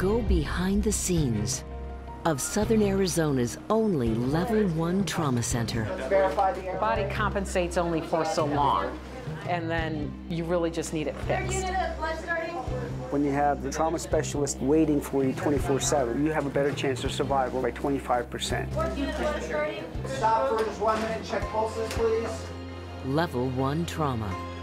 go behind the scenes of Southern Arizona's only Level 1 trauma center. The body compensates only for so long, and then you really just need it fixed. When you have the trauma specialist waiting for you 24/7, you have a better chance of survival by 25%. Stop for just 1 minute, check pulses, please. Level 1 trauma.